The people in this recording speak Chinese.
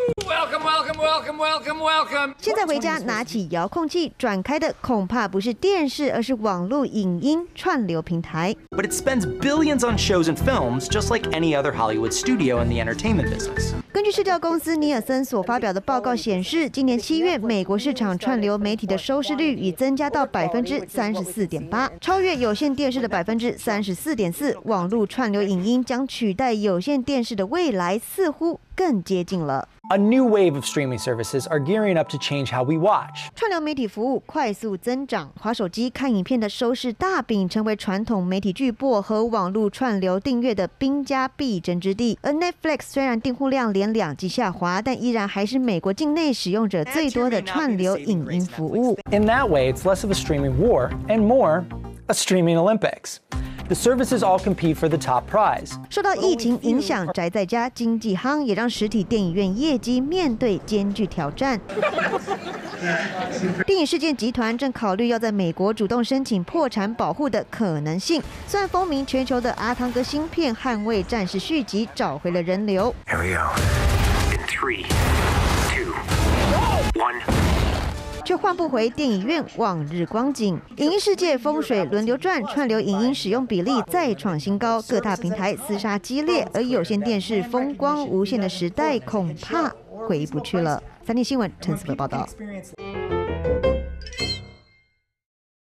Welcome. 现在回家拿起遥控器转开的恐怕不是电视，而是网络影音串流平台。 But it spends billions on shows and films, just like any other Hollywood studio in the entertainment business. 根据市调公司尼尔森所发表的报告显示，今年7月美国市场串流媒体的收视率已增加到34.8%，超越有线电视的34.4%。网络串流影音将取代有线电视的未来似乎更接近了。 A new wave of streaming services are gearing up to change how we watch. 串流媒体服务快速增长，滑手机看影片的收视大饼成为传统媒体巨擘和网络串流订阅的兵家必争之地。而 Netflix 虽然订户量连2季下滑，但依然还是美国境内使用者最多的串流影音服务。 In that way, it's less of a streaming war and more a streaming Olympics. The services all compete for the top prize. 受到疫情影响，宅在家经济夯，也让实体电影院业绩面对艰巨挑战。电影事件集团正考虑要在美国主动申请破产保护的可能性。虽然风靡全球的阿汤哥新片《捍卫战士》续集找回了人流。 Here we go. In 3, 2, 1. 却换不回电影院往日光景。影音世界风水轮流转，串流影音使用比例再创新高，各大平台厮杀激烈，而有线电视风光无限的时代恐怕回不去了。3立新闻陈思培报道。